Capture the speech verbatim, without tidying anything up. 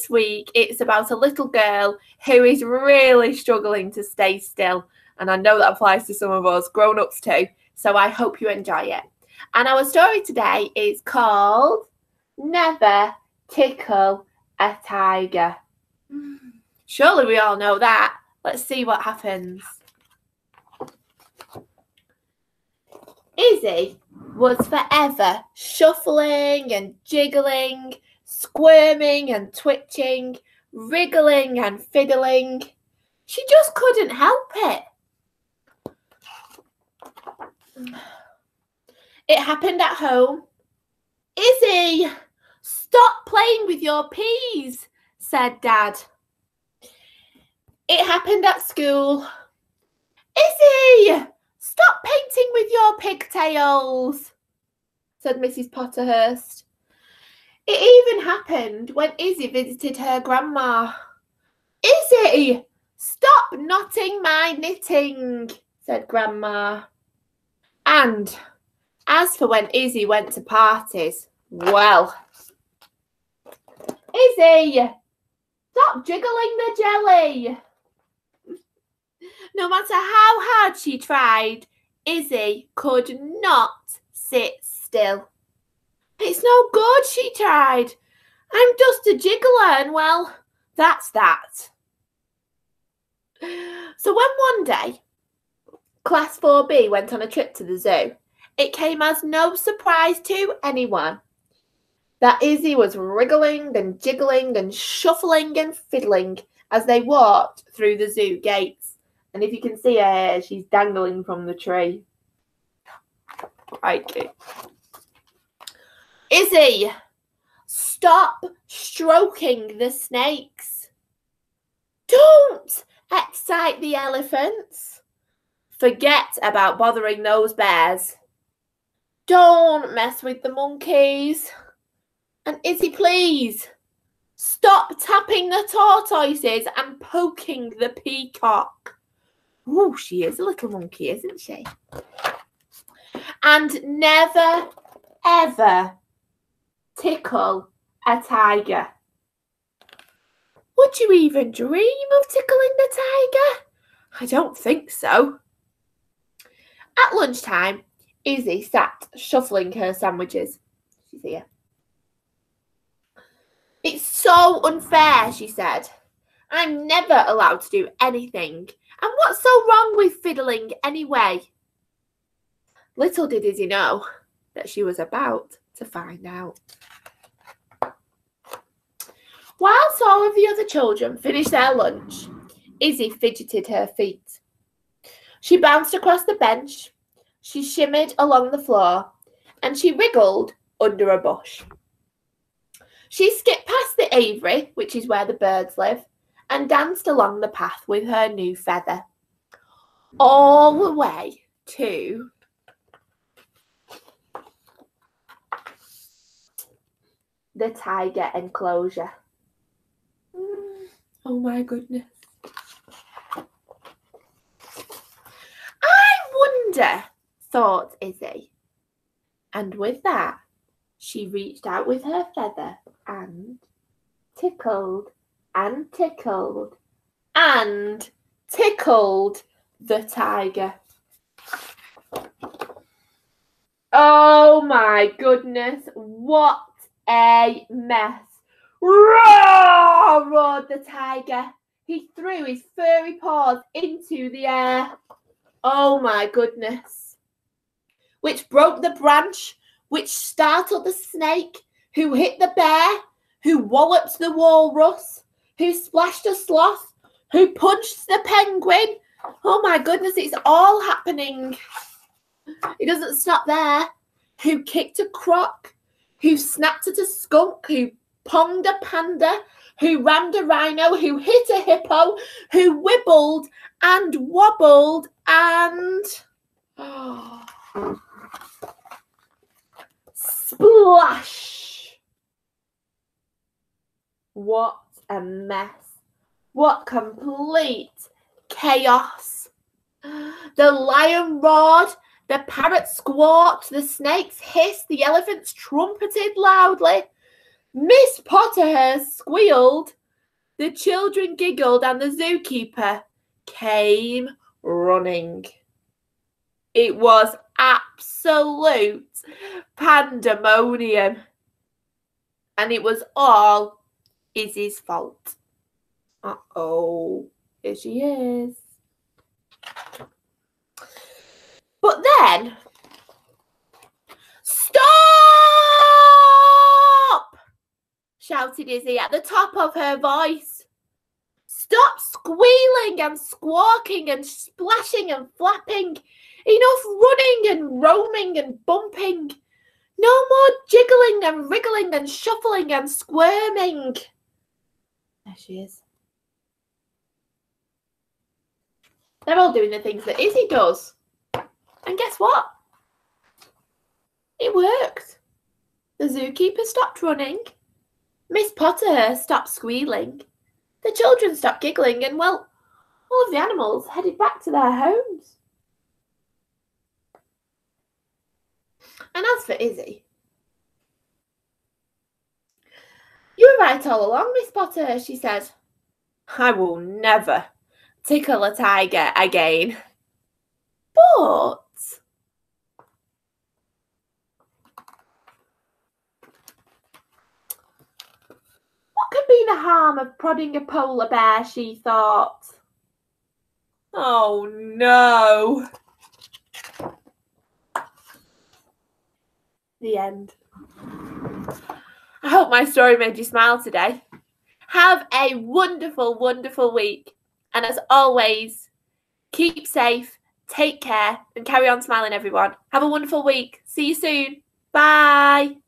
this week it's about a little girl who is really struggling to stay still. And I know that applies to some of us grown-ups too. So I hope you enjoy it. And our story today is called Never Tickle a Tiger. Surely we all know that. Let's see what happens. Izzy was forever shuffling and jiggling, squirming and twitching, wriggling and fiddling. She just couldn't help it. It happened at home. Izzy, stop playing with your peas, said Dad. It happened at school. Izzy, stop painting with your pigtails, said Missus Potterhurst. It even happened when Izzy visited her grandma. Izzy, stop knotting my knitting, said Grandma. And as for when Izzy went to parties, well, Izzy, stop jiggling the jelly. No matter how hard she tried, Izzy could not sit still. It's no good, she tried. I'm just a jiggler and, well, that's that. So when one day Class four B went on a trip to the zoo, it came as no surprise to anyone that Izzy was wriggling and jiggling and shuffling and fiddling as they walked through the zoo gates. And if you can see her hair, she's dangling from the tree. Crikey. Izzy, stop stroking the snakes. Don't excite the elephants. Forget about bothering those bears. Don't mess with the monkeys. And Izzy, please, stop tapping the tortoises and poking the peacock. Ooh, she is a little monkey, isn't she? And never, ever tickle a tiger. Would you even dream of tickling the tiger? I don't think so. At lunchtime, Izzy sat shuffling her sandwiches. She's here. It's so unfair, she said. I'm never allowed to do anything. And what's so wrong with fiddling anyway? Little did Izzy know that she was about to find out. Whilst all of the other children finished their lunch, Izzy fidgeted her feet. She bounced across the bench, she shimmied along the floor, and she wriggled under a bush. She skipped past the aviary, which is where the birds live, and danced along the path with her new feather, all the way to the tiger enclosure. Oh my goodness. I wonder, thought Izzy. And with that, she reached out with her feather and tickled and tickled and tickled the tiger. Oh my goodness, what a mess. Roar! Roared the tiger. He threw his furry paws into the air. Oh my goodness. Which broke the branch, which startled the snake, who hit the bear, who walloped the walrus, who splashed a sloth, who punched the penguin. Oh my goodness, it's all happening. It doesn't stop there. Who kicked a croc, who snapped at a skunk, who ponged a panda, who rammed a rhino, who hit a hippo, who wibbled and wobbled and oh, splash. What a mess. What complete chaos. The lion roared, the parrot squawked, the snakes hissed, the elephants trumpeted loudly. Miss Potterhurst squealed, the children giggled, and the zookeeper came running. It was absolute pandemonium. And it was all Izzy's fault. Uh-oh, here she is. But then, stop! Shouted Izzy at the top of her voice. Stop squealing and squawking and splashing and flapping. Enough running and roaming and bumping. No more jiggling and wriggling and shuffling and squirming. There she is. They're all doing the things that Izzy does. And guess what? It worked. The zookeeper stopped running. Miss Potter stopped squealing. The children stopped giggling and, well, all of the animals headed back to their homes. And as for Izzy, you were right all along, Miss Potter, she said. I will never tickle a tiger again. But what could be the harm of prodding a polar bear, she thought. Oh no. The end. I hope my story made you smile today. Have a wonderful, wonderful week. And as always, keep safe, take care, and carry on smiling, everyone. Have a wonderful week. See you soon. Bye.